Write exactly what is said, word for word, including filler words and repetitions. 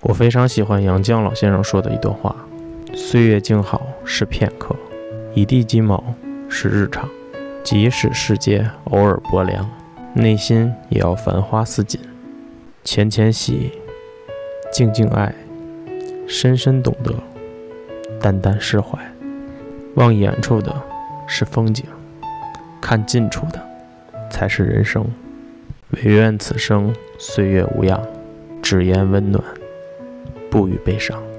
我非常喜欢杨绛老先生说的一段话：岁月静好是片刻，一地鸡毛是日常。即使世界偶尔薄凉，内心也要繁花似锦。浅浅喜，静静爱，深深懂得，淡淡释怀。望远处的是风景，看近处的才是人生。唯愿此生岁月无恙，只言温暖，不语悲伤。